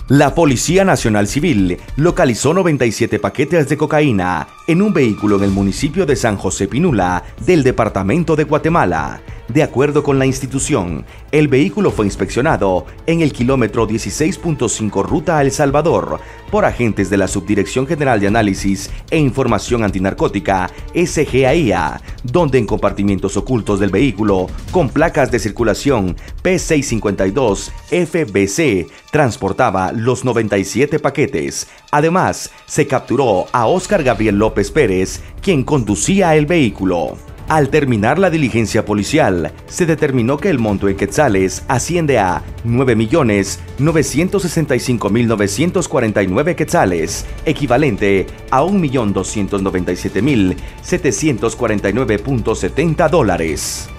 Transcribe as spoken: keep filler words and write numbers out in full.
La Policía Nacional Civil localizó noventa y siete paquetes de cocaína en un vehículo en el municipio de San José Pinula del departamento de Guatemala. De acuerdo con la institución, el vehículo fue inspeccionado en el kilómetro dieciséis punto cinco ruta a El Salvador por agentes de la Subdirección General de Análisis e Información Antinarcótica, S G A I A, donde en compartimientos ocultos del vehículo, con placas de circulación P seiscientos cincuenta y dos F B C, transportaba los noventa y siete paquetes. Además, se capturó a Óscar Gabriel López Pérez, quien conducía el vehículo. Al terminar la diligencia policial, se determinó que el monto en quetzales asciende a nueve millones novecientos sesenta y cinco mil novecientos cuarenta y nueve quetzales, equivalente a un millón doscientos noventa y siete mil setecientos cuarenta y nueve punto setenta dólares.